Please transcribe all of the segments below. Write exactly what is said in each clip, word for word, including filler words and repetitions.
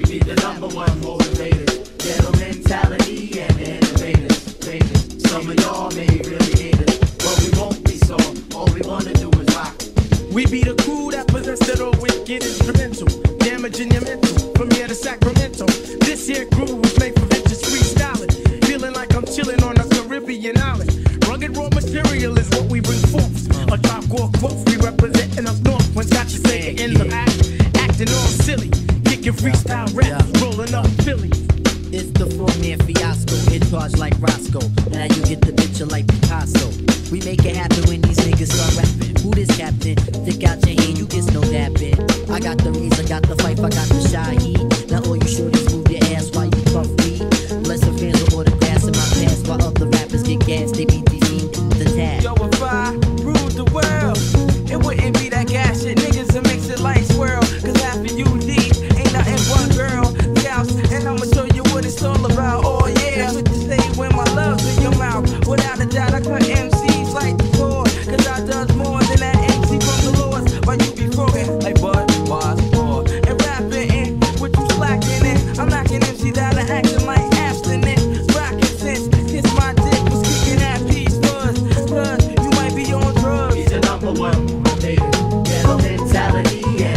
We be the number one motivators, ghetto mentality and innovators. Famous. Some of y'all may really hate us, but we won't be so. All we wanna do is rock. We be the crew that possess that old wicked instrumental, damaging your mental from here to Sacramento. This here groove was made for bitches freestyling, feeling like I'm chilling on a Caribbean island. Rugged raw material is what we bring forth. A drop or quote, we representing up north. When got you say in the back, acting all silly, kicking freestyle rap, rolling up Philly. It's the four-man fiasco, in charge like Roscoe. Now you get the picture like Picasso. We make it happen when these niggas start rapping. Who this captain? Stick out your hand, you get no dapping. I got the reason, got the fight, I got the shy heat. Now all you shorties move your ass while you puff weed. Bless the fans with autographs in my past, while other rappers get gas, they be defeating the task. Yo, if I ruled the world, it wouldn't be that gas shit. Niggas that makes it like swirl. Cause half of you deep ain't nothing but girl scouts. And I'ma show you what it's all about. Oh yeah, with the stage when my love's in your mouth. Without a doubt, I cut M Cs like the core. Cause I does more than that M C from the Lords. While you be frogging like Bud, Wise, or and rapping in, what you slacking in. I'm knocking M Cs out and acting like abstinent. Rockin' since, kiss my dick was kicking that piece. Cause, cause you might be on drugs. He's the number one motivator, ghetto mentality and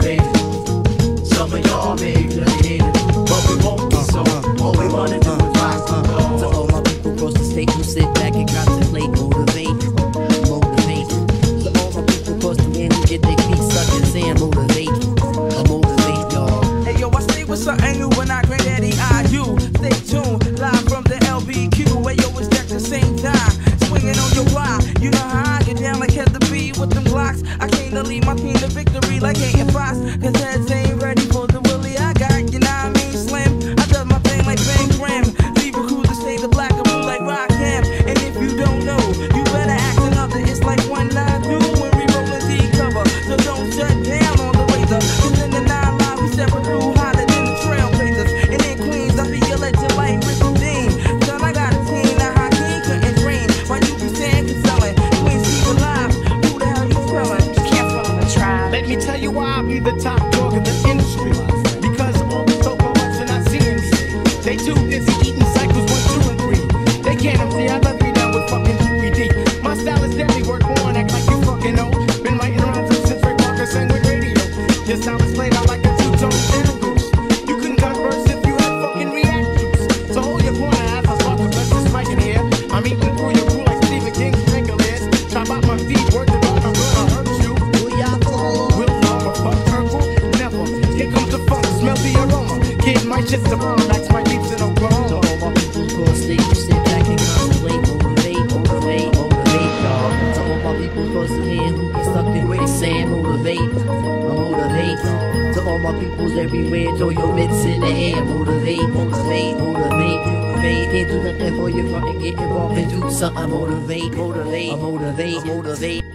innovators. Some of y'all may really hate us, but we won't be so. All we wanna do is rock and roll. To all my people across the state who sit back and contemplate, motivate, motivate. To all my people across the land who get their feet stuck in sand, motivate, I motivate y'all. Hey yo, I stay with something new when I granddaddy I you. Stay tuned, live from the L B Q. Where yo was at the same time, swinging on your block. You know how I get down like head to be with them blocks. I came to lead my team to victory like Hating Fox. Cause heads ain't ready for the willy I got. You know what I mean, Slim? I does my thing like Ben Grimm. Leave a crew to stay the black and blue like Rock Him. And if you don't know, you better act another. It's like one nine do when we rollin' D cover. So don't shut down on the razor. Cause in the nine line we separate through hotter than the trailblazers. And in Queens I be a legend like Rick Dean. Son, I got a team that high king couldn't dream. Why you be saying conselling? Queens keep alive. Who the hell you spelling? Can't follow the tribe. Let me tell you why I be the top dog in the industry. Because all the so much and I see them. They too busy eating cycles one, two, and three. They can't see I love you down with fucking D V D. My style is deadly, work on, act like you fucking know. Been writing around since Ray Parker sang with radio. Just how it's played out like a two-tone interlude. You couldn't converse if you had fucking reactions. So hold your corner as I start to bless this mic in here. I'm eating through your crew like Stephen King's Fingerless. Chop out my feet, work the dog, I'm gonna hurt you. Who y'all call? Will Norma fuck Urkel? Never. Here comes the funk, smell the aroma. Kid might just the bomb, that's my leaps in To Oklahoma. all my people across the state who sit back and contemplate, motivate, motivate, motivate y'all. To all my people across the land who get stuck in quicksand, motivate, motivate. To all my peoples everywhere, throw your mitts in the air, motivate, motivate, motivate, motivate. Can't do nothing for you, front and get involved and do something, motivate, motivate, motivate, motivate.